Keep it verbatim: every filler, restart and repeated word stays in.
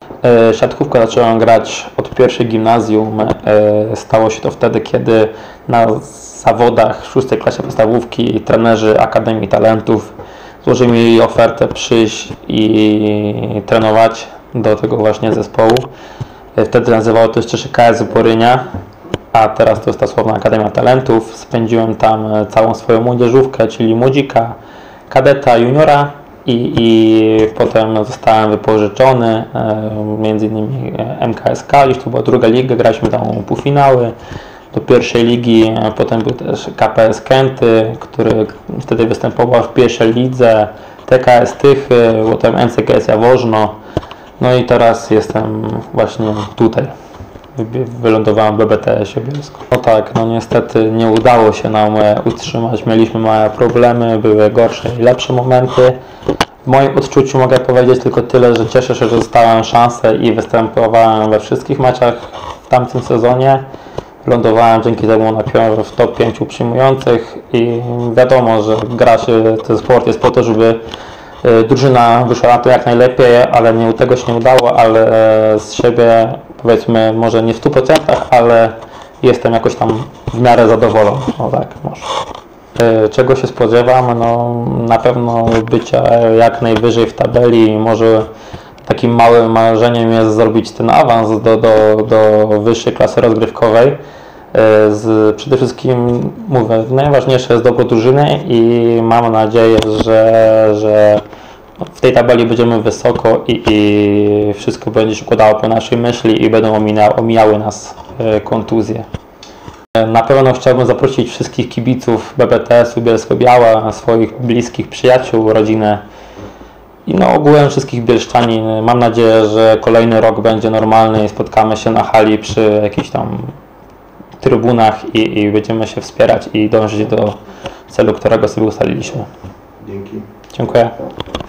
Siatkówkę zacząłem grać od pierwszej gimnazjum. Stało się to wtedy, kiedy na zawodach w szóstej klasie podstawówki trenerzy Akademii Talentów złożyli mi ofertę przyjść i trenować do tego właśnie zespołu. Wtedy nazywało to jeszcze się K S Borynia, a teraz to jest ta sławna Akademia Talentów. Spędziłem tam całą swoją młodzieżówkę, czyli młodzika, kadeta, juniora. I, I potem zostałem wypożyczony, między innymi M K S K, już to była druga liga, graliśmy tam półfinały do pierwszej ligi, potem był też K P S Kęty, który wtedy występował w pierwszej lidze, T K S Tychy, potem N C K S Jaworzno, no i teraz jestem właśnie tutaj. Wylądowałem w B B T S-ie Bielsko. No tak, no niestety nie udało się nam utrzymać, mieliśmy małe problemy, były gorsze i lepsze momenty. W moim odczuciu mogę powiedzieć tylko tyle, że cieszę się, że dostałem szansę i występowałem we wszystkich meczach w tamtym sezonie. Lądowałem dzięki temu na w top pięciu przyjmujących i wiadomo, że gra się, ten sport jest po to, żeby drużyna wyszła na to jak najlepiej, ale nie, tego się nie udało, ale z siebie powiedzmy może nie w stu procentach, ale jestem jakoś tam w miarę zadowolony. O tak, może. Czego się spodziewam? No, na pewno bycia jak najwyżej w tabeli. Może takim małym marzeniem jest zrobić ten awans do, do, do wyższej klasy rozgrywkowej. Z, przede wszystkim mówię, najważniejsze jest dobro drużyny i mam nadzieję, że, że w tej tabeli będziemy wysoko i, i wszystko będzie się układało po naszej myśli i będą omijały, omijały nas kontuzje. Na pewno chciałbym zaprosić wszystkich kibiców B B T S-u Bielsko-Biała, swoich bliskich przyjaciół, rodzinę i no ogółem wszystkich bielszczanin. Mam nadzieję, że kolejny rok będzie normalny i spotkamy się na hali przy jakichś tam trybunach i, i będziemy się wspierać i dążyć do celu, którego sobie ustaliliśmy. Dzięki. Dziękuję.